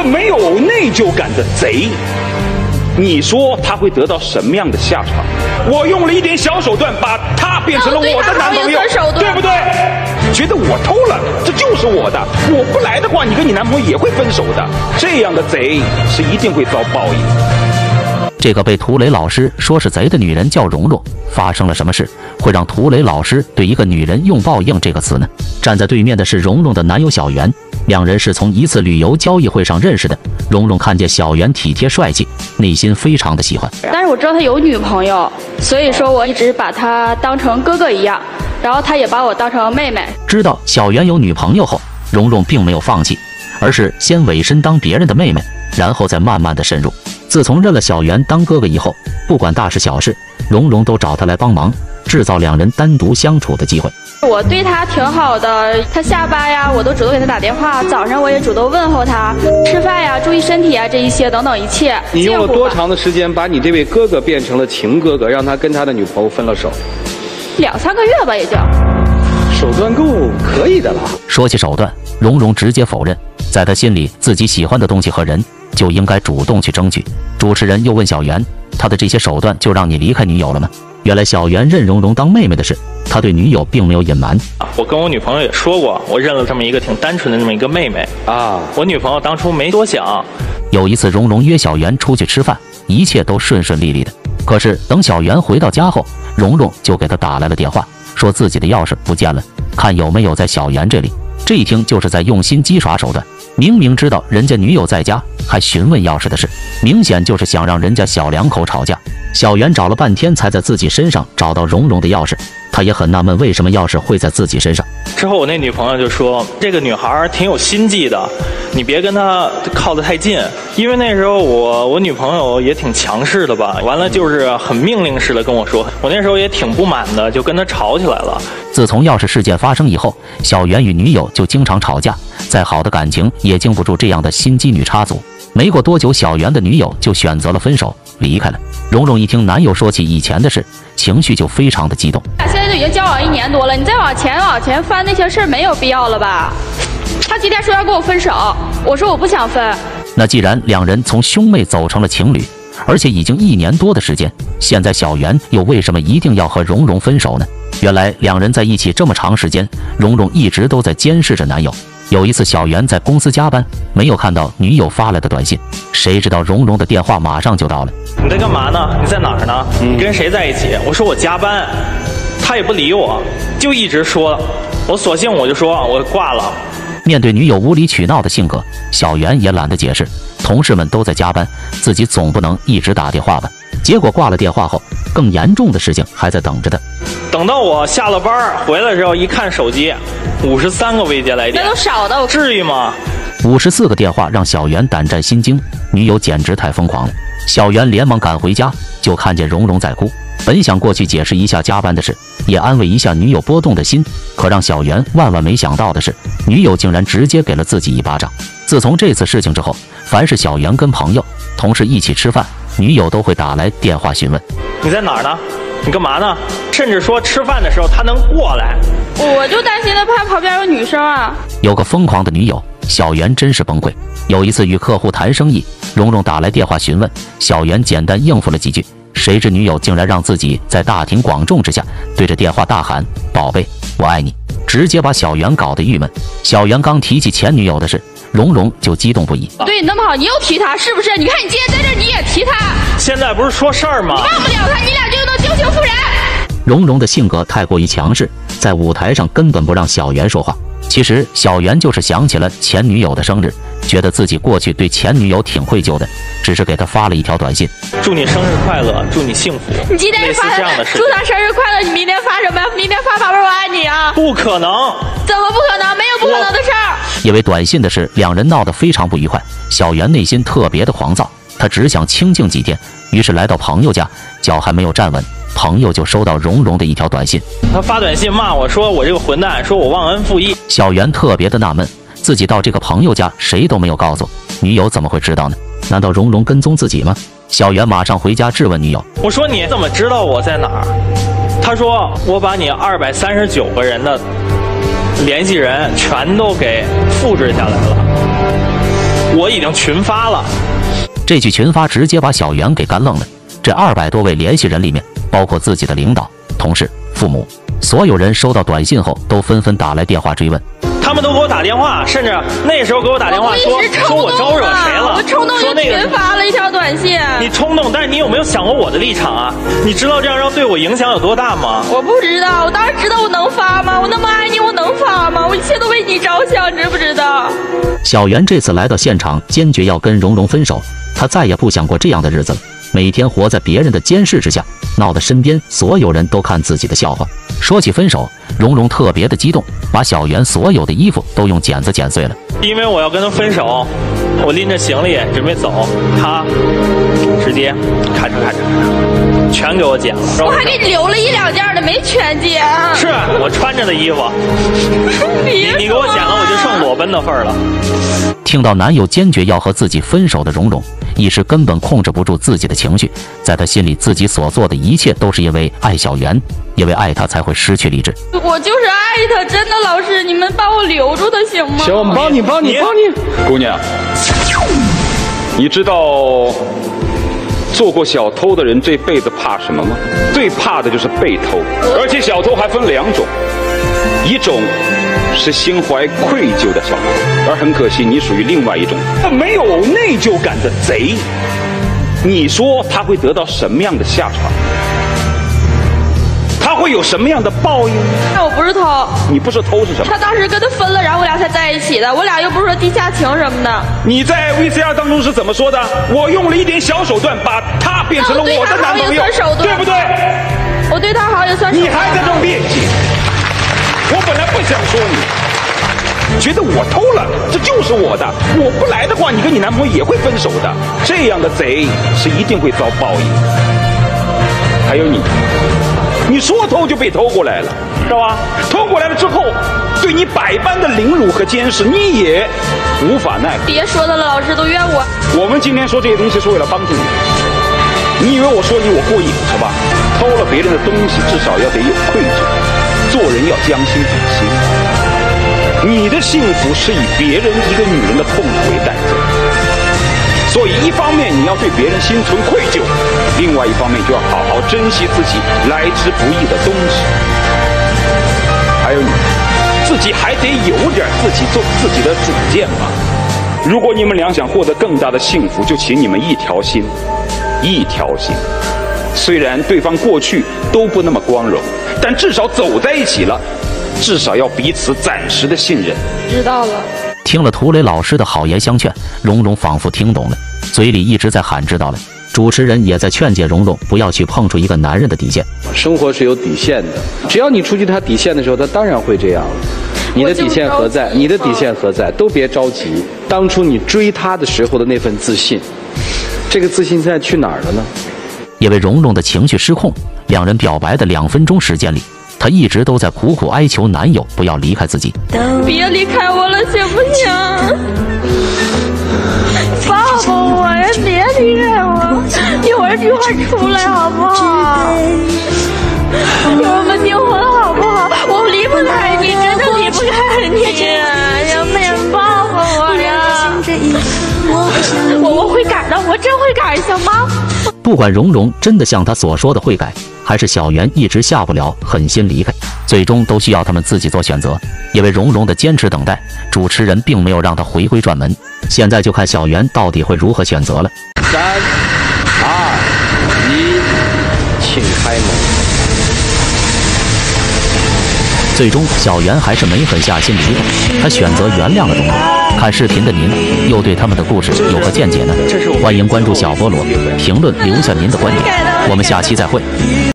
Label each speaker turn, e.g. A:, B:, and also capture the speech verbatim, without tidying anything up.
A: 没有内疚感的贼，你说他会得到什么样的下场？我用了一点小手段，把他变成了我的男朋友，对不对？觉得我偷了，这就是我的，我不来的话，你跟你男朋友也会分手的。这样的贼是一定会遭报应。
B: 这个被涂磊老师说是贼的女人叫蓉蓉，发生了什么事会让涂磊老师对一个女人用报应这个词呢？站在对面的是蓉蓉的男友小袁，两人是从一次旅游交易会上认识的。蓉蓉看见小袁体贴帅气，内心非常的喜欢。
C: 但是我知道他有女朋友，所以说我一直把他当成哥哥一样，然后他也把我当成妹妹。知道小袁有女朋友后，蓉蓉并没有放弃，而是先委身当别人的妹妹，然后再慢慢的深入。自从认了小袁当哥哥以后，不管大事小事，蓉蓉都找他来帮忙，制造两人单独相处的机会。我对他挺好的，他下班呀，我都主动给他打电话，早上我也主动问候他，吃饭呀，注意身体啊，这一些等等一切。
D: 你用了多长的时间把你这位哥哥变成了情哥哥，让他跟他的女朋友分了手？
C: 两三个月吧，也就。
D: 手段够可以的了。
B: 说起手段，蓉蓉直接否认，在他心里，自己喜欢的东西和人就应该主动去争取。主持人又问小袁，他的这些手段就让你离开女友了吗？原来小袁认蓉蓉当妹妹的事，他对女友并没有隐瞒。
E: 我跟我女朋友也说过，我认了这么一个挺单纯的这么一个妹妹啊。我女朋友当初没多想。
B: 有一次，蓉蓉约小袁出去吃饭，一切都顺顺利利的。可是等小袁回到家后，蓉蓉就给他打来了电话，说自己的钥匙不见了，看有没有在小袁这里。这一听就是在用心机耍手段，明明知道人家女友在家，还询问钥匙的事，明显就是想让人家小两口吵架。小袁找了半天才在自己身上找到蓉蓉的钥匙，他也很纳闷为什么钥匙会在自己身上。
E: 之后我那女朋友就说，这个女孩挺有心计的，你别跟她靠得太近。因为那时候我我女朋友也挺强势的吧，完了就是很命令式的跟我说，我那时候也挺不满的，就跟她吵起来了。
B: 自从钥匙事件发生以后，小袁与女友就经常吵架，再好的感情也经不住这样的心机女插足。没过多久，小袁的女友就选择了分手，离开了。蓉蓉一听男友说起以前的事，情绪就非常的激动。
C: 现在都已经交往一年多了，你再往前往前翻那些事儿没有必要了吧？他今天说要跟我分手，我说我不想分。
B: 那既然两人从兄妹走成了情侣，而且已经一年多的时间，现在小袁又为什么一定要和蓉蓉分手呢？原来两人在一起这么长时间，蓉蓉一直都在监视着男友。有一次小袁在公司加班，没有看到女友发来的短信，谁知道蓉蓉的电话马上就到了。
E: 你在干嘛呢？你在哪儿呢？你跟谁在一起？我说我加班，他也不理我，就一直说，我索性我就说我挂了。
B: 面对女友无理取闹的性格，小袁也懒得解释，同事们都在加班，自己总不能一直打电话吧。结果挂了电话后，更严重的事情还在等着他。
E: 等到我下了班回来的时候，一看手机，五十三个未接来电，
C: 那都少的，
E: 至于吗？
B: 五十四个电话让小袁胆战心惊，女友简直太疯狂了。小袁连忙赶回家，就看见蓉蓉在哭。本想过去解释一下加班的事，也安慰一下女友波动的心，可让小袁万万没想到的是，女友竟然直接给了自己一巴掌。自从这次事情之后，凡是小袁跟朋友、同事一起吃饭，女友都会打来电话询问：
E: 你在哪儿呢？你干嘛呢？甚至说吃饭的时候他能过来，
C: 我就担心他怕旁边有女生啊。
B: 有个疯狂的女友，小袁真是崩溃。有一次与客户谈生意，蓉蓉打来电话询问，小袁简单应付了几句，谁知女友竟然让自己在大庭广众之下对着电话大喊：宝贝，我爱你，直接把小袁搞得郁闷。小袁刚提起前女友的事，蓉蓉就激动不已。
C: 对你那么好，你又提他是不是？你看你今天在这儿你也提他，
E: 现在不是说事儿吗？
C: 你忘不了他，你俩就能旧情复燃。
B: 蓉蓉的性格太过于强势，在舞台上根本不让小袁说话。其实小袁就是想起了前女友的生日，觉得自己过去对前女友挺愧疚的，只是给她发了一条短信：
E: 祝你生日快乐，祝你幸福。
C: 你今天发
E: 这样的事，
C: 祝他生日快乐，你明天发什么？明天发宝贝我爱你啊？
E: 不可能，
C: 怎么不可能？没有不可能的事儿。
B: 因为短信的事，两人闹得非常不愉快，小袁内心特别的狂躁，他只想清静几天，于是来到朋友家，脚还没有站稳，朋友就收到蓉蓉的一条短信。
E: 他发短信骂我说我这个混蛋，说我忘恩负义。
B: 小袁特别的纳闷，自己到这个朋友家谁都没有告诉，女友怎么会知道呢？难道蓉蓉跟踪自己吗？小袁马上回家质问女友，
E: 我说你怎么知道我在哪儿？他说我把你二百三十九个人的联系人全都给复制下来了。 我已经群发了。
B: 这句群发直接把小袁给干愣了。这二百多位联系人里面，包括自己的领导、同事、父母，所有人收到短信后都纷纷打来电话追问。
E: 他们都给我打电话，甚至那时候给我打电话说说我招惹谁了，
C: 我冲动就群发了一条短信。
E: 你冲动，但是你有没有想过我的立场啊？你知道这样让对我影响有多大吗？
C: 我不知道，我当然知道我能发吗？我那么爱你，我能发吗？我一切都为你着想，知不知道？
B: 小袁这次来到现场，坚决要跟蓉蓉分手，他再也不想过这样的日子了。每天活在别人的监视之下，闹得身边所有人都看自己的笑话。说起分手，蓉蓉特别的激动，把小袁所有的衣服都用剪子剪碎了。
E: 因为我要跟他分手，我拎着行李准备走，他直接咔嚓咔嚓全给我剪了。
C: 我还给你留了一两件的，没全剪。
E: 是我穿着的衣服，你你给我剪了，我就剩裸奔的份儿了。
B: 听到男友坚决要和自己分手的蓉蓉，一时根本控制不住自己的情绪，在她心里，自己所做的一切都是因为爱小袁，因为爱他才会失去理智。
C: 我就是爱他，真的，老师，你们把我留住他行吗？
D: 行，我们帮你，帮你，帮你。
A: 姑娘，你知道做过小偷的人这辈子怕什么吗？最怕的就是被偷，而且小偷还分两种，一种是心怀愧疚的小偷，而很可惜你属于另外一种没有内疚感的贼。你说他会得到什么样的下场？他会有什么样的报应？
C: 那我不是偷。你
A: 不是偷是什么？
C: 他当时跟他分了，然后我俩才在一起的，我俩又不是说地下情什么的。
A: 你在 V C R 当中是怎么说的？我用了一点小手段，把他变成了我的男朋友，对不对？
C: 我对他好也算手段。
A: 你还在这辩解？我本来不想说你，觉得我偷了，这就是我的。我不来的话，你跟你男朋友也会分手的。这样的贼是一定会遭报应。还有你，你说偷就被偷过来了，知道吧？偷过来了之后，对你百般的凌辱和监视，你也无法奈何。
C: 别说他了，老师都怨我。
A: 我们今天说这些东西是为了帮助你。你以为我说你我过瘾是吧？偷了别人的东西，至少要得有愧疚。做人要将心比心，你的幸福是以别人一个女人的痛苦为代价，所以一方面你要对别人心存愧疚，另外一方面就要好好珍惜自己来之不易的东西。还有你自己还得有点自己做自己的主见吧。如果你们俩想获得更大的幸福，就请你们一条心，一条心。虽然对方过去都不那么光荣，但至少走在一起了，至少要彼此暂时的信任。
C: 知道了。
B: 听了涂磊老师的好言相劝，蓉蓉仿佛听懂了，嘴里一直在喊知道了。主持人也在劝诫蓉蓉不要去碰触一个男人的底线。
D: 生活是有底线的，只要你出去他底线的时候，他当然会这样。你的底线何在？你的底线何在？都别着急。当初你追他的时候的那份自信，这个自信现在去哪儿了呢？
B: 因为蓉蓉的情绪失控，两人表白的两分钟时间里，她一直都在苦苦哀求男友不要离开自己。
C: 别离开我了，行不行？抱抱我呀，别离开我！一会儿菊花出来好不好？一会儿我们订婚好不好？我离不开你，真的离不开你呀！要不然抱抱我呀！我我会改的，我真会改，行吗？
B: 不管蓉蓉真的像她所说的会改，还是小袁一直下不了狠心离开，最终都需要他们自己做选择。因为蓉蓉的坚持等待，主持人并没有让她回归转门。现在就看小袁到底会如何选择了。
D: 三、二、一，请开门。
B: 最终，小袁还是没狠下心离开，他选择原谅了蓉蓉。看视频的您，又对他们的故事有何见解呢？欢迎关注小菠萝，评论留下您的观点。我们下期再会。